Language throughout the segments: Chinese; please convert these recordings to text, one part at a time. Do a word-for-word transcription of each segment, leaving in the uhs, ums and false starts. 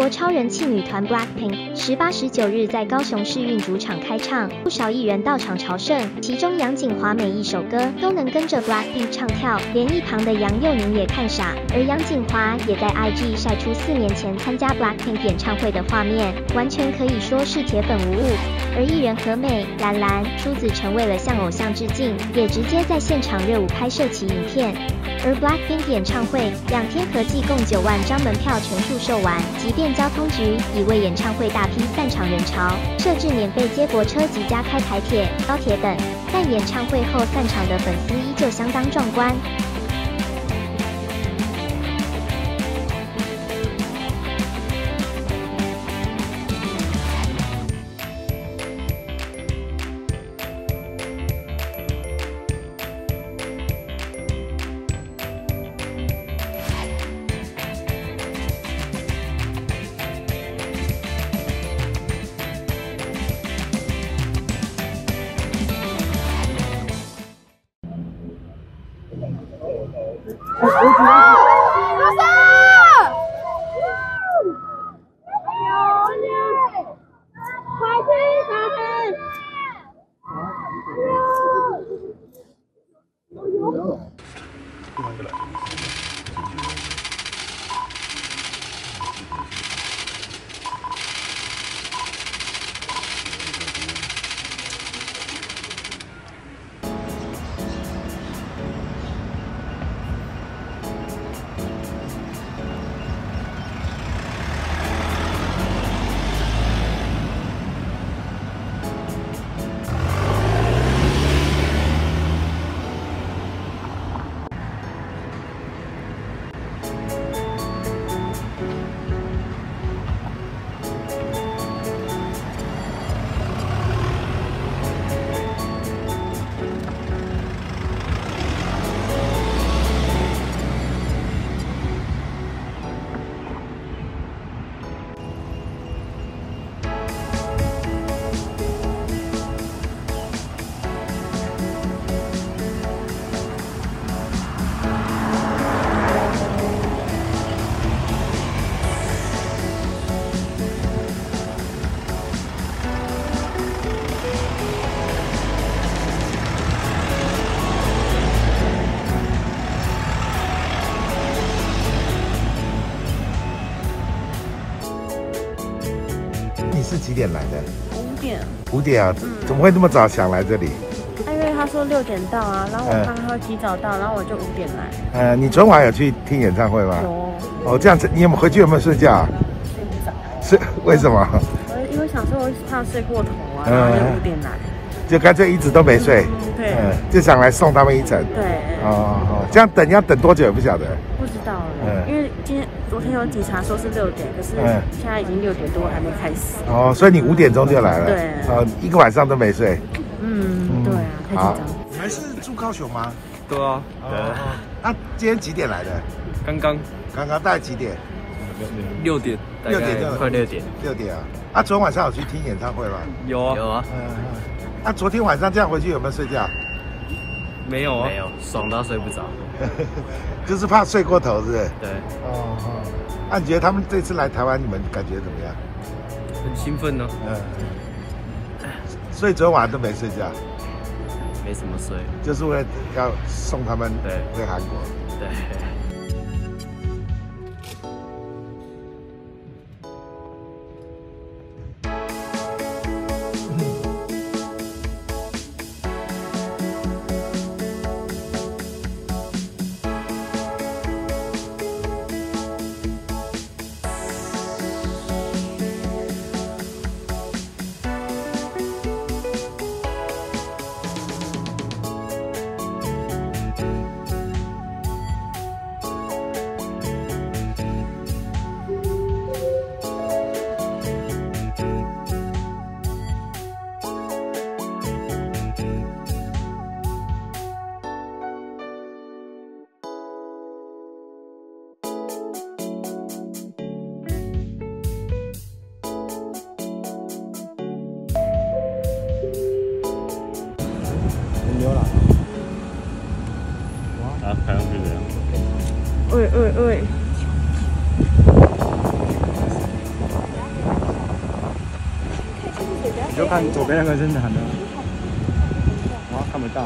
国超人气女团 Blackpink 十八、十九日在高雄市运主场开唱，不少艺人到场朝圣，其中杨谨华每一首歌都能跟着 Blackpink 唱跳，连一旁的杨佑宁也看傻。而杨谨华也在 I G 晒出四年前参加 Blackpink 演唱会的画面，完全可以说是铁粉无误。而艺人和美、兰兰、舒子成为了向偶像致敬，也直接在现场热舞拍摄其影片。而 Blackpink 演唱会两天合计共九万张门票全数售完，即便交通局已为演唱会大批散场人潮设置免费接驳车及加开台铁、高铁等，但演唱会后散场的粉丝依旧相当壮观。 是几点来的？ 五点。 五点啊？嗯、怎么会那么早想来这里？ 因为他说六点到啊，然后我看他会提早到，然后我就五点来。 呃，你昨晚有去听演唱会吗？ 有。 哦，这样子，你有没有回去有没有睡觉？ 睡不着。 是为什么？ 我因为想说我怕睡过头啊，然后就五点来。就干脆一直都没睡。 嗯、对。 嗯，就想来送他们一程。 对。 哦哦，这样等要等多久也不晓得。 不知道了。嗯。因为今天昨天有警察说是六点，可是现在已经六点多还没开始。哦， 所以你五点钟就来了。 对。 哦，一个晚上都没睡。 嗯，对啊，太紧张。 你们是住高雄吗？ 对啊。对。 那今天几点来的？ 刚刚。 刚刚大概几点？ 六点。 六点就快六点。 六点啊！啊，昨天晚上有去听演唱会吗？ 有啊。 有啊。 嗯嗯。那昨天晚上这样回去有没有睡觉？ 没有啊。 没有，爽到睡不着。 就是怕睡过头，是不是？ 对。 哦哦。那你觉得他们这次来台湾，你们感觉怎么样？ 很兴奋呢。 嗯。所以昨天晚上都没睡觉。 没什么睡。 就是为了要送他们对回韩国。 对。 牛了。啊，看上去这样。 喂喂喂。 看左边那个是男的，哇，看不到。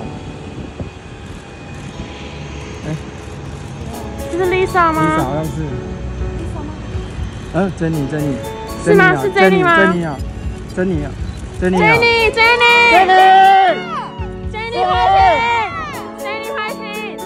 哎、欸， 这是 Lisa 吗 ？Lisa 好像是。Lisa 吗？嗯，珍妮，珍妮。 是吗？是珍妮吗？ 珍妮啊，珍妮啊，珍妮啊。 珍妮，珍妮，珍妮，珍妮快停！珍妮快停！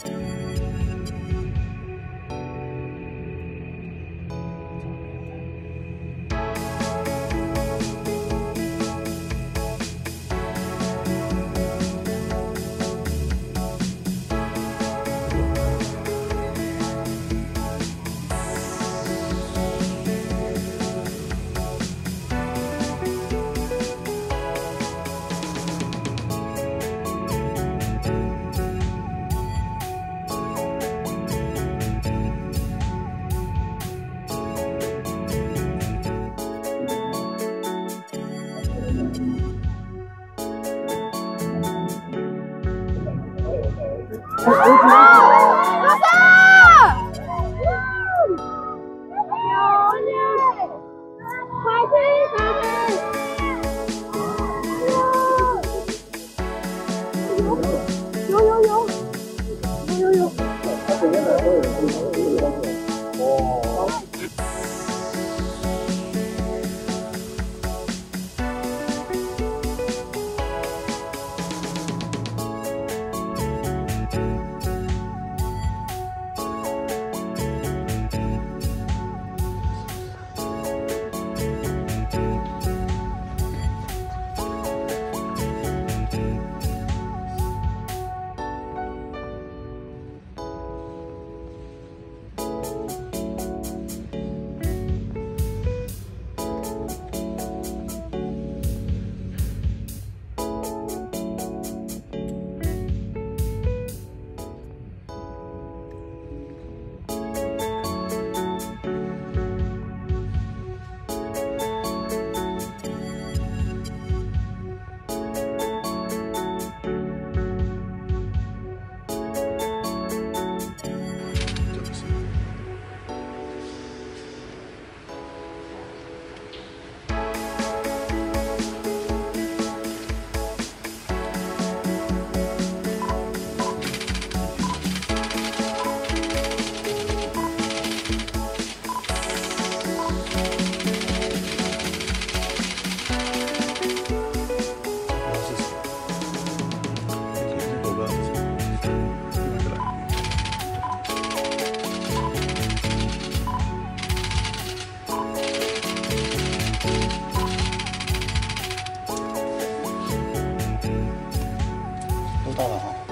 到了哈。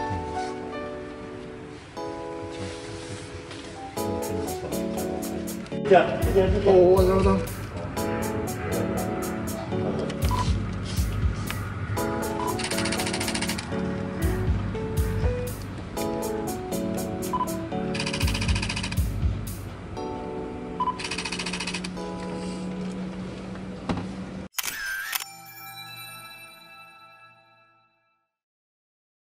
这样，这样，这样。哦，我知道。